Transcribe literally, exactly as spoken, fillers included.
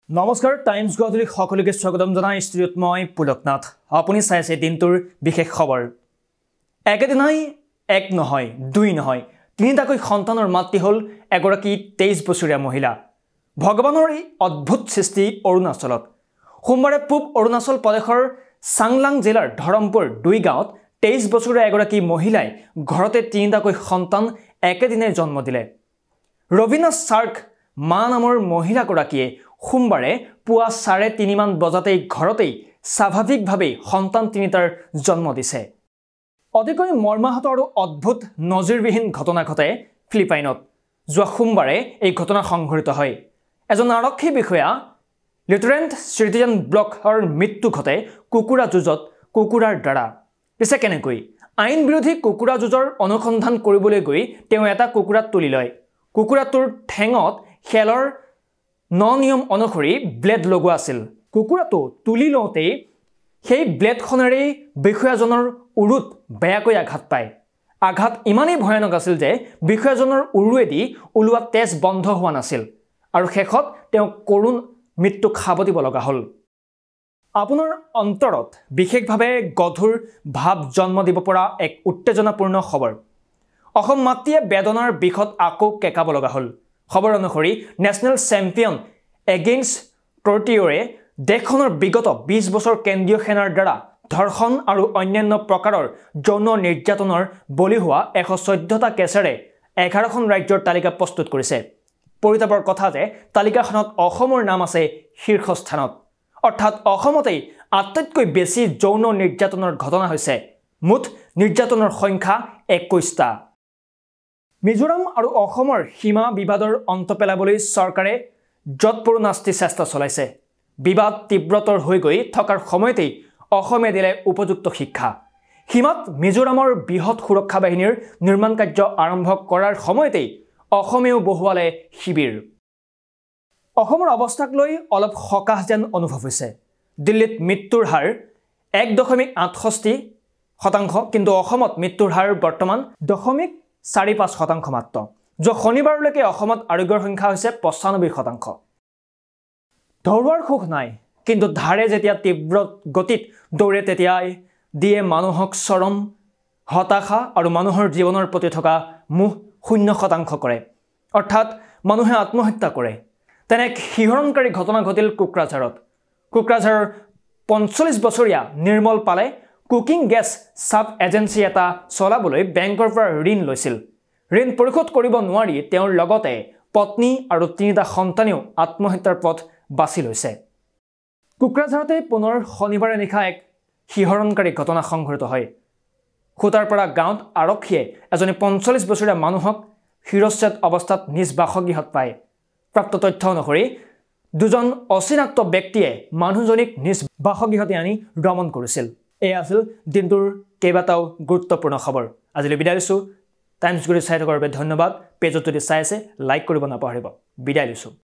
নমস্কাৰ টাইমছ গধূলি সকলোকে স্বাগতম জনাই ষ্টুডিঅ'ত মই পুলকনাথ আপুনি চাইছে দিনটোৰ বিশেষ খবৰ একেদিনাই এক নহয় দুই নহয় তিনিটাকৈ সন্তানৰ মাতৃ হ'ল এগৰাকী তেইছ বছৰীয়া মহিলা ভগৱানৰ এই অদ্ভুত সৃষ্টি অৰুণাচলত সোমবাৰে পূব অৰুণাচল প্ৰদেশৰ চাংলাং জিলাৰ ধৰমপুৰ দুই গাঁৱত তেইছ বছৰীয়া এগৰাকী মহিলাই ঘৰতে তিনিটাকৈ সন্তান একেদিনাই জন্ম দিলে ৰবিনা চাৰ্ক মা নামৰ মহিলাগৰাকীয়ে সোমবাৰে পুৱা চাৰে তিনি মান বজাতেই ঘৰতেই স্বাভাৱিকভাৱে সন্তান তিনিটাৰ জন্ম দিছে অধিকৈ মৰ্মাহত আৰু অদ্ভুত নজিৰবিহীন ঘটনা ঘটে ফিলিপাইনত যোৱা সোমবাৰে এই ঘটনা সংঘটিত হয় এজন আৰক্ষী বিষয়া লেফটেনেণ্ট চিটিজেন ব্লকৰ মৃত্যু ঘটে কুকুৰা যুঁজত কুকুৰাৰ দ্বাৰা পিছে কেনেকৈ আইন বিৰোধী কুকুৰা যুঁজৰ অনুসন্ধান কৰিবলৈ গৈ তেওঁ এটা কুকুৰা তুলি লয় কুকুৰাটোৰ ঠেঙত খেলৰ ন নিয়ম অনুসৰি ব্লেড লগোৱা আছিল কুকুৰাটো তুলি লওঁতে সেই ব্লেডখনেৰে বিষয়াজনৰ উৰুত বেয়াকৈ আঘাত পায় আঘাত ইমানেই ভয়ানক আছিল যে বিষয়াজনৰ উৰুৱেদি ওলোৱা তেজ বন্ধ হোৱা নাছিল আৰু শেষত তেওঁ কৰুণ মৃত্যুক সাৱটিব লগা হ'ল আপোনাৰ অন্তৰত বিশেষভাৱে গধুৰ ভাৱ জন্ম দিব পৰা এক উত্তেজনাপূৰ্ণ খবৰ অসম মাতৃয়ে বেদনাৰ বিষত আকৌ কেকাব লগা হ'ল খবৰ অনুসৰি নেশ্যনেল চেম্পিয়ন এগেইনষ্ট টৰ্টিয়ৰে দেশখনৰ বিগত বিশ বছৰ কেন্দ্ৰীয় সেনাৰ দ্বাৰা ধৰ্ষণ আৰু অন্যান্য প্ৰকাৰৰ যৌন নিৰ্যাতনৰ বলি হোৱা এশ চৈধ্যটা কেছেৰে এঘাৰখন ৰাজ্যৰ তালিকা প্ৰস্তুত কৰিছে পৰিতাপৰ কথা যে তালিকাখনত অসমৰ নাম আছে শীৰ্ষস্থানত অৰ্থাৎ অসমতেই আটাইতকৈ বেছি যৌন নিৰ্যাতনৰ ঘটনা হৈছে মুঠ নিৰ্যাতনৰ সংখ্যা একৈশটা মিজোৰাম আৰু অসমৰ সীমা বিবাদৰ অন্ত পেলাবলৈ চৰকাৰে যৎপৰোনাস্তি চেষ্টা চলাইছে বিবাদ তীব্ৰতৰ হৈ গৈ থকাৰ সময়তেই অসমে দিলে উপযুক্ত শিক্ষা সীমাত মিজোৰামৰ বৃহৎ সুৰক্ষা বাহিনীৰ নিৰ্মাণ কাৰ্য আৰম্ভ কৰাৰ সময়তেই অসমেও বহুৱালে শিবিৰ অসমৰ অৱস্থাক লৈ অলপ সকাহ যেন অনুভৱ হৈছে দিল্লীত মৃত্যুৰ হাৰ এক দশমিক আঠষষ্ঠি শতাংশ কিন্তু অসমত মৃত্যুৰ হাৰ বৰ্তমান দশমিক চাৰি পাঁচ শতাংশ মাত্ৰ যোৱা শনিবাৰলৈকে অসমত আৰোগ্যৰ সংখ্যা হৈছে পঁচানব্বৈ শতাংশ দৌৰাৰ সুখ নাই কিন্তু ধাৰে যেতিয়া তীব্ৰ গতিত দৌৰে তেতিয়াই দিয়ে মানুহক চৰম হতাশা আৰু মানুহৰ জীৱনৰ প্ৰতি থকা মোহ শূন্য শতাংশ কৰে অৰ্থাৎ মানুহে আত্মহত্যা কৰে তেনে এক শিহৰণকাৰী ঘটনা ঘটিল কোকৰাঝাৰত কোকৰাঝাৰৰ পঞ্চল্লিছ বছৰীয়া নিৰ্মল পালে কুকিং গেছ সাব এজেন্সি এটা চলাবলৈ বেংকৰ পৰা ঋণ লৈছিল ঋণ পৰিশোধ কৰিব নোৱাৰি তেওঁৰ লগতে পত্নী আৰু তিনিটা সন্তানেও আত্মহত্যাৰ পথ বাছি লৈছে কোকৰাঝাৰতে পুনৰ শনিবাৰে নিশা এক শিহৰণকাৰী ঘটনা সংঘটিত হয় খুটাৰপাৰা গাঁৱত আৰক্ষীয়ে এজনী পঞ্চল্লিছ বছৰীয়া মানুহক শিৰচ্ছেদ অৱস্থাত নিজ বাসগৃহত পায় প্ৰাপ্ত তথ্য অনুসৰি দুজন অচিনাক্ত ব্যক্তিয়ে মানুহজনীক নিজ বাসগৃহতে আনি দমন কৰিছিল এই আছিল দিনটোৰ কেইবাটাও গুৰুত্বপূৰ্ণ খবৰ আজিলৈ বিদায় লৈছোঁ টাইমছ গুৰি চাই থকাৰ বাবে ধন্যবাদ পেজত যদি চাই আছে লাইক কৰিব নাপাহৰিব বিদায় লৈছোঁ